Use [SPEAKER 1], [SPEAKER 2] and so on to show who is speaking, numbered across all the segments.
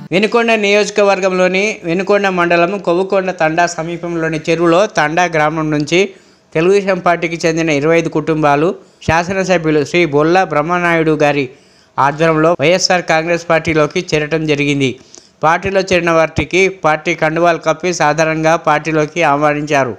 [SPEAKER 1] వెనుకొండ నియోజకవర్గంలోని వెనుకొండ మండలం కొవ్వుకొండ తండా సమీపంలోని చెరువులో తండా గ్రామం నుంచి తెలుగుదేశం పార్టీకి చెందిన 25 కుటుంబాలు శాసనసభ్యులు శ్రీ బొల్ల బ్రహ్మనాయుడు గారి ఆధ్వర్యంలో వైఎస్ఆర్ కాంగ్రెస్ పార్టీలోకి చేరటం జరిగింది. పార్టీలో చేరిన వారికి పార్టీ కండువాలు కప్పి సాధారణంగా పార్టీలోకి ఆహ్వానించారు.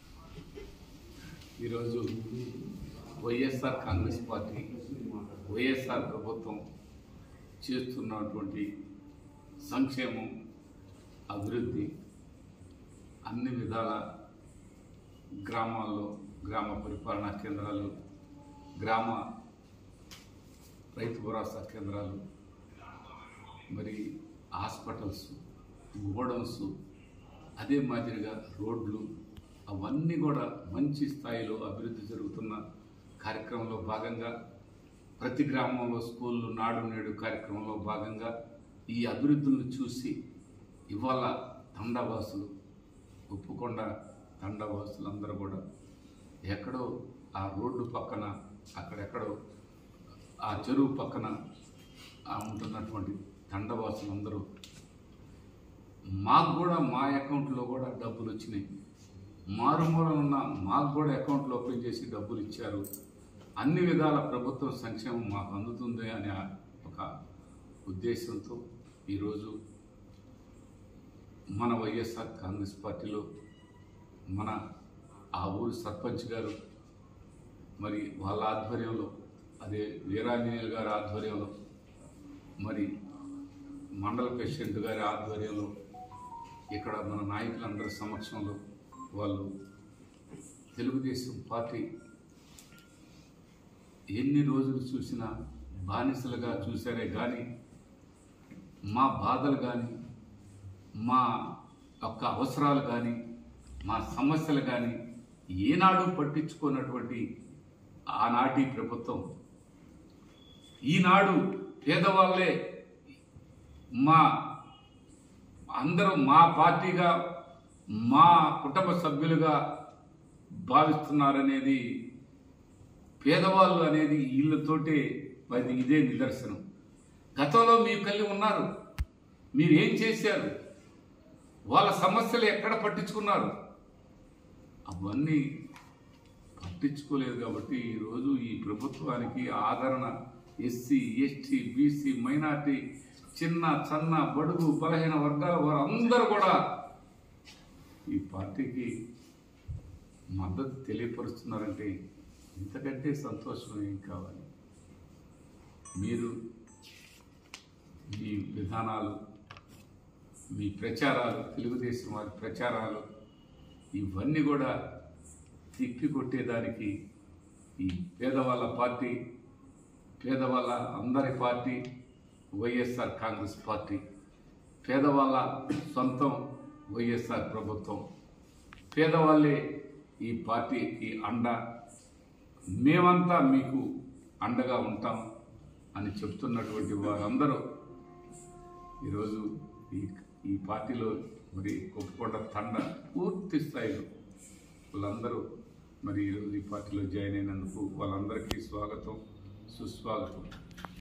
[SPEAKER 2] ఈరోజు వైఎస్ఆర్ కాంగ్రెస్ పార్టీ వైఎస్ఆర్ ప్రభుత్వం చేస్తున్నటువంటి సంక్షేమం, అభివృద్ధి అన్ని విధాల గ్రామాల్లో గ్రామ పరిపాలనా కేంద్రాలు, గ్రామ రైతు భరోసా కేంద్రాలు, మరి హాస్పిటల్స్, గోడౌన్స్, అదే మాదిరిగా రోడ్లు అవన్నీ కూడా మంచి స్థాయిలో అభివృద్ధి జరుగుతున్న కార్యక్రమంలో భాగంగా ప్రతి గ్రామంలో స్కూళ్ళు నాడు నేడు కార్యక్రమంలో భాగంగా ఈ అభివృద్ధులను చూసి ఇవాళ తండావాసులు, ఉప్పుకొండ తండావాసులు అందరూ కూడా ఎక్కడో ఆ రోడ్డు పక్కన, అక్కడెక్కడో ఆ చెరువు పక్కన ఉంటున్నటువంటి తండావాసులందరూ మాకు కూడా మా అకౌంట్లో కూడా డబ్బులు వచ్చినాయి, మారుమూల ఉన్న మాకు కూడా అకౌంట్లో ఓపెన్ చేసి డబ్బులు ఇచ్చారు, అన్ని విధాల ప్రభుత్వం సంక్షేమం మాకు అందుతుంది అనే ఒక ఉద్దేశంతో ఈరోజు మన వైఎస్ఆర్ కాంగ్రెస్ పార్టీలో మన ఆ ఊరి సర్పంచ్ గారు, మరి వాళ్ళ ఆధ్వర్యంలో, అదే వీరాంజనేయులు గారి ఆధ్వర్యంలో, మరి మండల ప్రెసిడెంట్ గారి ఆధ్వర్యంలో, ఇక్కడ మన నాయకులందరి సమక్షంలో వాళ్ళు తెలుగుదేశం పార్టీ ఎన్ని రోజులు చూసినా బానిసలుగా చూశారే కానీ మా బాధలు కానీ, మా యొక్క అవసరాలు కానీ, మా సమస్యలు కానీ ఏనాడు పట్టించుకున్నటువంటి ఆనాటి ప్రభుత్వం ఈనాడు పేదవాళ్ళే మా అందరూ మా పార్టీగా, మా కుటుంబ సభ్యులుగా భావిస్తున్నారనేది, పేదవాళ్ళు అనేది వీళ్ళతోటే అది ఇదే నిదర్శనం. గతంలో మీరు కలిగి ఉన్నారు, మీరు ఏం చేశారు, వాళ్ళ సమస్యలు ఎక్కడ పట్టించుకున్నారు, అవన్నీ పట్టించుకోలేదు. కాబట్టి ఈరోజు ఈ ప్రభుత్వానికి ఆదరణ ఎస్సీ, ఎస్టీ, బీసీ, మైనార్టీ, చిన్న సన్న బడుగు బలహీన వర్గాల వారందరూ కూడా ఈ పార్టీకి మద్దతు తెలియపరుస్తున్నారంటే ఇంతకంటే సంతోషం ఏం కావాలి. మీరు మీ విధానాలు, మీ ప్రచారాలు, తెలుగుదేశం వారి ప్రచారాలు ఇవన్నీ కూడా తిప్పికొట్టేదానికి ఈ పేదవాళ్ళ పార్టీ, పేదవాళ్ళ అందరి పార్టీ వైఎస్ఆర్ కాంగ్రెస్ పార్టీ, పేదవాళ్ళ సొంతం వైఎస్ఆర్ ప్రభుత్వం, పేదవాళ్ళే ఈ పార్టీకి అండ, మేమంతా మీకు అండగా ఉంటాం అని చెప్తున్నటువంటి వారందరూ ఈరోజు ఈ పార్టీలో మరి కొప్పుకొండ తండ పూర్తి స్థాయిలో వాళ్ళందరూ మరి ఈరోజు ఈ పార్టీలో జాయిన్ అయినందుకు వాళ్ళందరికీ స్వాగతం, సుస్వాగతం.